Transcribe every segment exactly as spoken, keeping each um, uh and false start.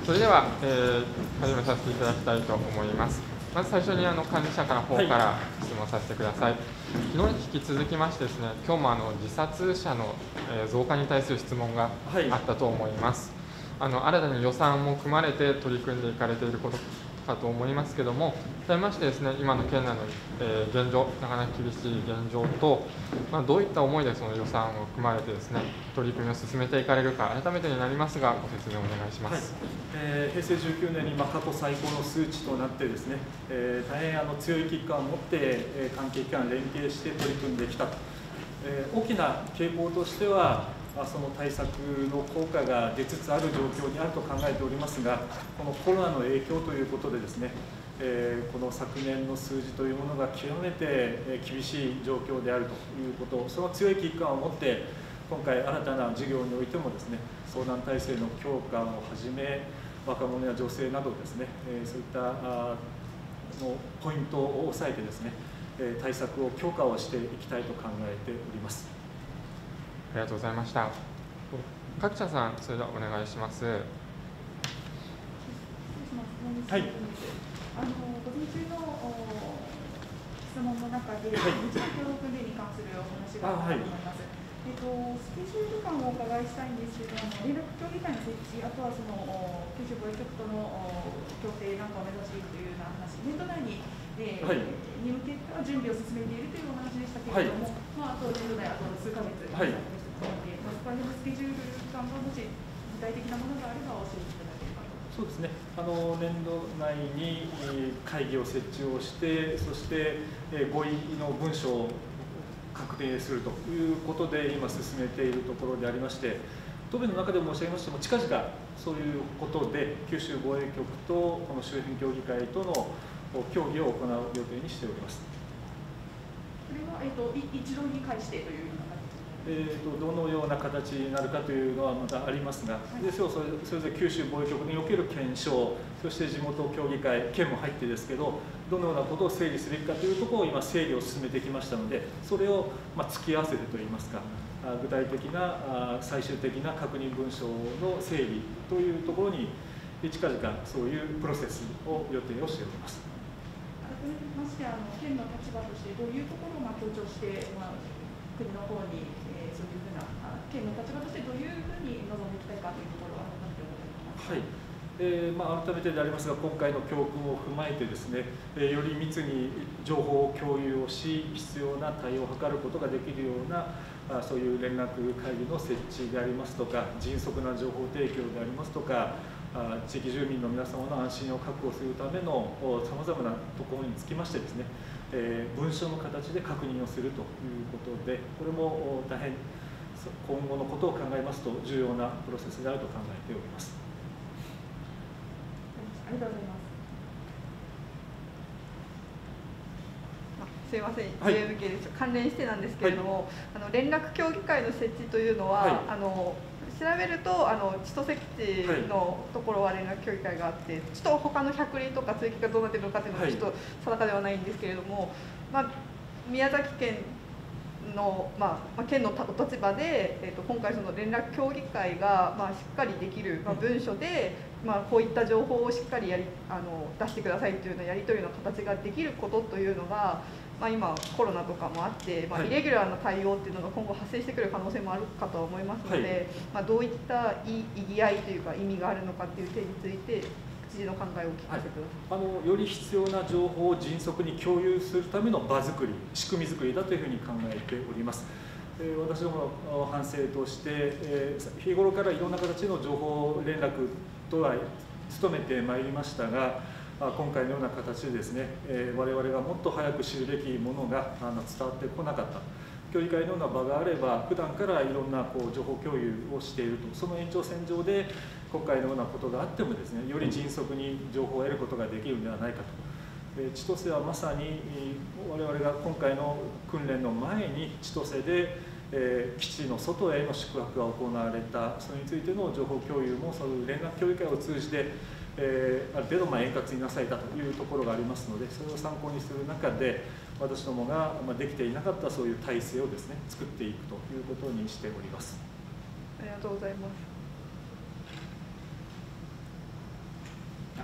それでは、えー、始めさせていただきたいと思います。まず最初にあの管理者から方から質問させてください。はい、昨日に引き続きましてですね、今日もあの自殺者の、えー、増加に対する質問があったと思います。はい、あの新たに予算も組まれて取り組んでいかれていることかと思いますけれども、対しましてですね、今の県内の、えー、現状、なかなか厳しい現状と、まあ、どういった思いでその予算を組まれてですね、取り組みを進めていかれるか、改めてになりますが、ご説明をお願いします。 はい、えー、平成じゅうきゅうねんに、まあ、過去最高の数値となってですね、えー、大変あの強い危機感を持って、えー、関係機関連携して取り組んできたと、えー、大きな傾向としては、その対策の効果が出つつある状況にあると考えておりますが、このコロナの影響ということでですね、えー、この昨年の数字というものが極めて厳しい状況であるということ、その強い危機感を持って、今回新たな事業においてもですね、相談体制の強化をはじめ、若者や女性などですね、えー、そういったあのポイントを押さえてですね、対策を強化をしていきたいと考えております。 ありがとうございました。角茶さん、それではお願いします。はい。 あの午前中の質問の中で、はい、日常協力例に関するお話があったと思います。えっと、スケジュール感をお伺いしたいんですけれども、連絡協議会の設置、あとはその九州防衛局との協定なんかを目指しているというような話、年度内に、えーはい、に向けた準備を進めているというお話でしたけれども、はい、まあ、あと年度内、あと数ヶ月、はい、そこら辺のスケジュール感がもし具体的なものがあれば教えていただければと。 そうですね、あの年度内に会議を設置をして、そして合意の文書を確定するということで、今進めているところでありまして、答弁の中で申し上げましても、近々そういうことで、九州防衛局とこの周辺協議会との協議を行う予定にしております。 それは、えーと、一度に返してというような形えーと、どのような形になるかというのはまたありますが、はい、ですよそれそれぞれ九州防衛局における検証、そして地元協議会、県も入ってですけど、どのようなことを整理すべきかというところを今、整理を進めてきましたので、それをまあ突き合わせてといいますか、具体的な最終的な確認文書の整理というところに、近々そういうプロセスを予定をしております。 改めまして、あの県の立場として、どういうところをまあ強調して、まあ、国の方に、えー、そういうふうな、県の立場としてどういうふうに臨んでいきたいかというところを改めてお願いします。 はい、えーまあ、改めてでありますが、今回の教訓を踏まえてですね、えー、より密に情報を共有をし、必要な対応を図ることができるような、あそういう連絡会議の設置でありますとか、迅速な情報提供でありますとか、あ地域住民の皆様の安心を確保するためのさまざまなところにつきましてですね、えー、文書の形で確認をするということで、これも大変今後のことを考えますと重要なプロセスであると考えております。 ありがとうございます。 すみません、ジェーエムケー です。関連してなんですけれども、はい、あの連絡協議会の設置というのは、はい、あの調べるとあの千歳基地のところは連絡協議会があって、はい、ちょっと他の百里とか追記がどうなっているのかというのはちょっと定かではないんですけれども、まあ、宮崎県の、まあ、県のお立場で、えー、と今回その連絡協議会が、まあ、しっかりできる、まあ、文書で、まあ、こういった情報をしっかりやりあの出してくださいというようなやり取りの形ができることというのが、まあ、今コロナとかもあって、まあ、イレギュラーな対応っていうのが今後発生してくる可能性もあるかとは思いますので、はい、まあ、どういった意義合いというか意味があるのかっていう点について知事の考えをお聞かせください。 はい、あのより必要な情報を迅速に共有するための場作り、仕組み作りだというふうに考えております。えー、私どもの反省として、えー、日頃からいろんな形の情報連絡とは努めてまいりましたが、今回のような形でですね、えー、我々がもっと早く知るべきものがあの伝わってこなかった。協議会のような場があれば、普段からいろんなこう情報共有をしていると、その延長線上で、今回のようなことがあってもですね、より迅速に情報を得ることができるのではないかと。えー、千歳はまさに、我々が今回の訓練の前に、千歳で、えー、基地の外への宿泊が行われた、それについての情報共有も、そういう連絡協議会を通じて、えー、ある程度まあ円滑になされたというところがありますので、それを参考にする中で、私どもができていなかったそういう体制をですね、作っていくということにしております。 ありがとうございます。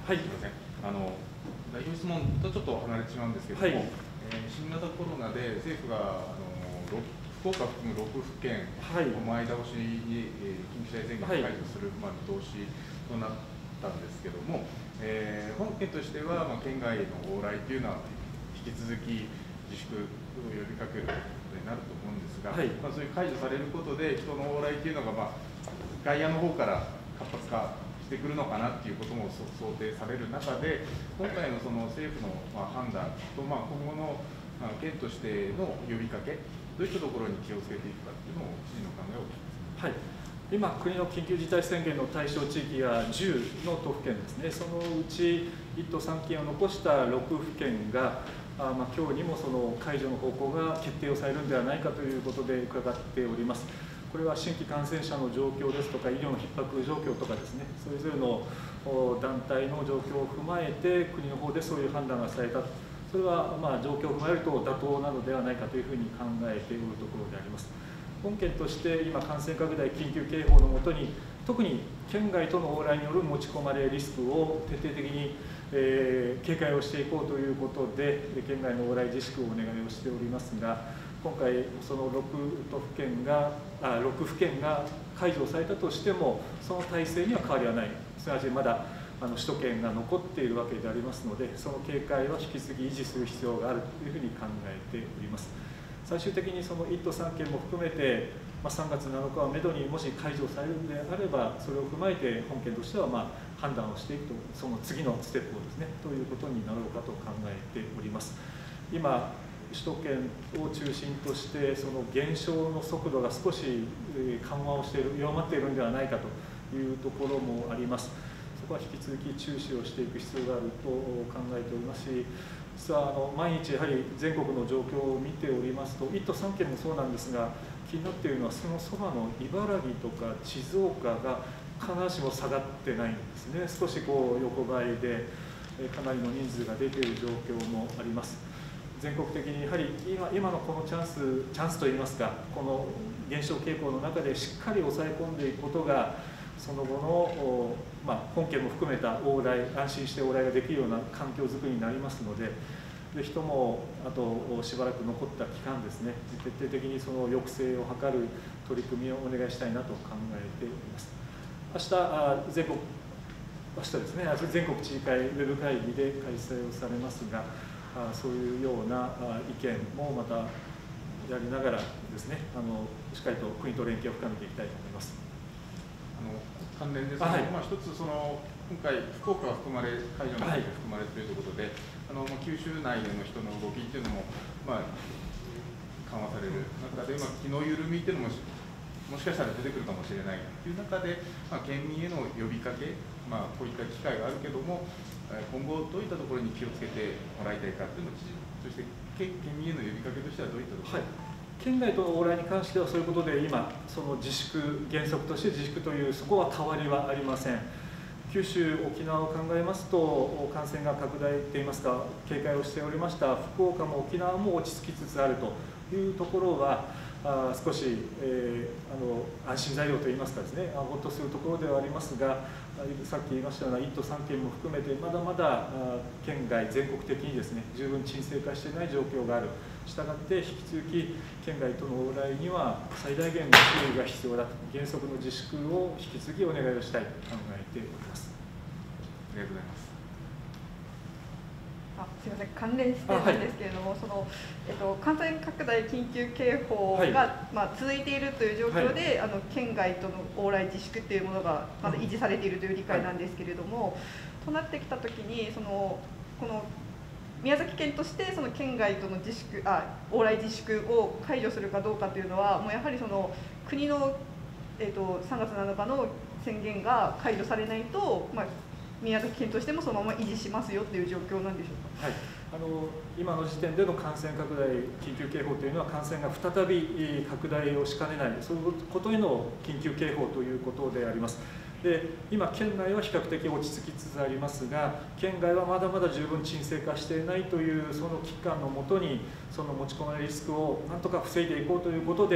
はい、 すみません。あの代表質問とちょっと離れてしまうんですけれども、はい、えー、新型コロナで政府があの福岡含むろくふけんを前倒しに、えー、緊急事態宣言を解除する、まあ、見通しとなったんですけれども、えー、本県としては、まあ、県外の往来というのは引き続き自粛を呼びかけることになると思うんですが、はい、まあ、そういう解除されることで人の往来というのが、まあ、外野の方から活発化してくるのかなということも想定される中で、今回のその政府のまあ判断と、まあ、今後の県としての呼びかけ、どういったところに気をつけていくかというのを知事の考えをお聞きください。 はい、今、国の緊急事態宣言の対象地域がじゅうの都府県ですね、そのうちいっ都さん県を残したろくふけんが、あまあ、今日にもその解除の方向が決定をされるんではないかということで伺っております。これは新規感染者の状況ですとか、医療の逼迫状況とかですね、それぞれの団体の状況を踏まえて、国の方でそういう判断がされた、それはまあ状況を踏まえると妥当なのではないかというふうに考えておるところであります。本県として今、感染拡大緊急警報のもとに、特に県外との往来による持ち込まれリスクを徹底的に、えー、警戒をしていこうということで、県外の往来自粛をお願いをしておりますが、今回、そのろく都府県が、あろくふけんが解除されたとしても、その体制には変わりはない、すなわちまだあの首都圏が残っているわけでありますので、その警戒は引き続き維持する必要があるというふうに考えております。最終的にそのいっ都さんけんも含めて、まあ、さんがつなのかをめどにもし解除されるのであれば、それを踏まえて本県としてはまあ判断をしていくと、その次のステップをですね、ということになろうかと考えております。今首都圏を中心として、その減少の速度が少し緩和をしている、弱まっているのではないかというところもあります。そこは引き続き注視をしていく必要があると考えておりますし、実はあの毎日やはり全国の状況を見ておりますと、いっ都さんけんもそうなんですが、気になっているのは、そのそばの茨城とか静岡が必ずしも下がってないんですね。少しこう横ばいで、かなりの人数が出ている状況もあります。全国的にやはり 今, 今のこのチャンス、チャンスといいますか、この減少傾向の中でしっかり抑え込んでいくことが、その後の、まあ、本県も含めた往来、安心して往来ができるような環境づくりになりますので、ぜひともあとしばらく残った期間ですね、徹底的にその抑制を図る取り組みをお願いしたいなと考えております。明日、あ全国、明日ですね、全国知事会ウェブ会議で開催をされますが、あそういうような意見もまたやりながらですね、あのしっかりと国と連携を深めていきたいと思います。 あの関連ですが、はい、まあ、一つその今回福岡が含まれ、解除の中に含まれているということで、はい、あのまあ、九州内での人の動きっていうのも、まあ、緩和される中で、まあ、気の緩みっていうのももしかしたら出てくるかもしれないという中で、まあ、県民への呼びかけ、まあ、こういった機会があるけども、今後どういったところに気をつけてもらいたいかというのを知事、そして県民への呼びかけとしてはどういったところ、はい、 県外との往来に関してはそういうことで、今その自粛、原則として自粛という、そこは変わりはありません。九州、沖縄を考えますと、感染が拡大といいますか、警戒をしておりました福岡も沖縄も落ち着きつつあるというところは、あ少し、えー、あの安心材料といいますかですね、ほっとするところではありますが、さっき言いましたようないっ都さんけんも含めて、まだまだ県外、全国的にですね、十分沈静化していない状況がある。したがって引き続き県外との往来には最大限の注意が必要だと、原則の自粛を引き続きお願いをしたいと考えております。 ありがとうございます。 あすみません、関連してなんですけれども、はい、そのえっと、感染拡大緊急警報が、はい、まあ、続いているという状況で、はい、あの県外との往来自粛というものがまだ維持されているという理解なんですけれども、はい、となってきたときにそのこの宮崎県としてその県外との自粛あ往来自粛を解除するかどうかというのは、もうやはりその国の、えっと、さんがつなのかの宣言が解除されないと、まあ、宮崎県としてもそのまま維持しますよという状況なんでしょうか。はい、 あの今の時点での感染拡大緊急警報というのは、感染が再び拡大をしかねない、そういうことへの緊急警報ということであります。で今、県内は比較的落ち着きつつありますが、県外はまだまだ十分沈静化していないというその危機感のもとに、その持ち込まれるリスクをなんとか防いでいこうということで、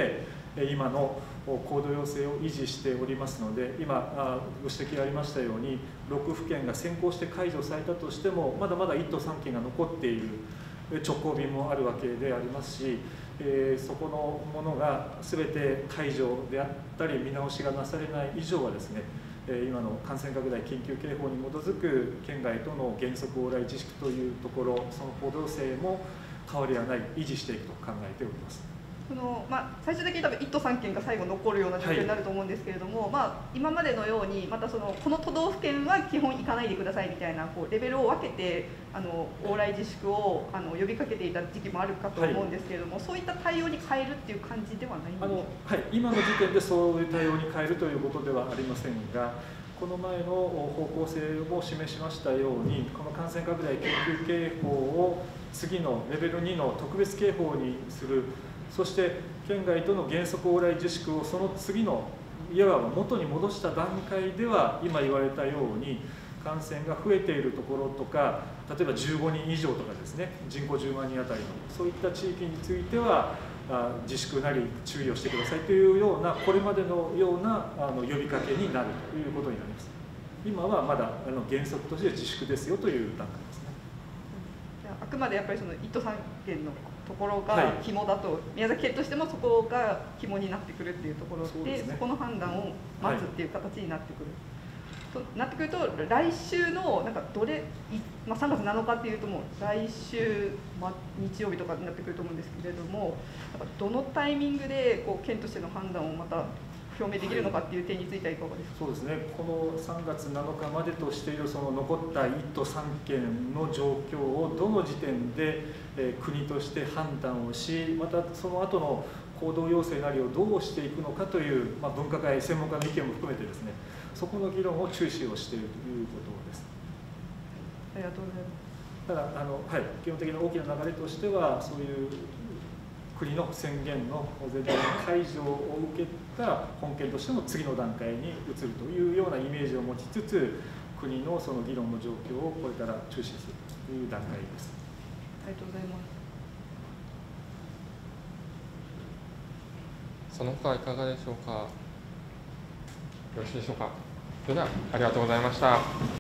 今の行動要請を維持しておりますので、今ご指摘ありましたようにろくふけんが先行して解除されたとしてもまだまだいっ都さんけんが残っている直行便もあるわけでありますし、えー、そこのものが全て解除であったり見直しがなされない以上はですね、今の感染拡大緊急警報に基づく県外との原則往来自粛というところ、その行動制も変わりはない、維持していくと考えております。 そのまあ、最終的に多分いっ都さんけんが最後残るような状況になると思うんですけれども、はい、まあ、今までのようにまたそのこの都道府県は基本行かないでくださいみたいなこうレベルを分けてあの往来自粛をあの呼びかけていた時期もあるかと思うんですけれども、はい、そういった対応に変えるっていう感じではないんですか？あの、 はい、今の時点でそういう対応に変えるということではありませんが、この前の方向性も示しましたように、この感染拡大緊急警報を次のレベルにの特別警報にする、そして県外との原則往来自粛をその次のいわば元に戻した段階では、今言われたように感染が増えているところとか、例えばじゅうごにん以上とかですね、人口じゅうまんにんあたりのそういった地域については自粛なり注意をしてくださいというような、これまでのようなあの呼びかけになるということになります。今はまだあの原則として自粛ですよという段階ですね。 あくまでやっぱりそのいっ都さんけんのところが肝だと、はい、宮崎県としてもそこが肝になってくるっていうところ で, そ, で、ね、そこの判断を待つっていう形になってくる、はい、となってくると、来週のなんかどれ、まあ、さんがつなのかっていうと、もう来週、まあ、日曜日とかになってくると思うんですけれども、なんかどのタイミングでこう県としての判断をまた表明できるのかっていう点についてはいかがですか？ そうですね、このさんがつなのかまでとしているその残ったいっ都さんけんの状況をどの時点で、えー、国として判断をし、またその後の行動要請なりをどうしていくのかという、まあ、分科会、専門家の意見も含めてですね、そこの議論を注視をしているということです。 ありがとうございます。 ただあの、はい、基本的な大きな流れとしては、そういう国の宣言の全体の解除を受けた本件としての次の段階に移るというようなイメージを持ちつつ、国のその議論の状況をこれから注視するという段階です。 ありがとうございます。 その他いかがでしょうか。よろしいでしょうか。それではありがとうございました。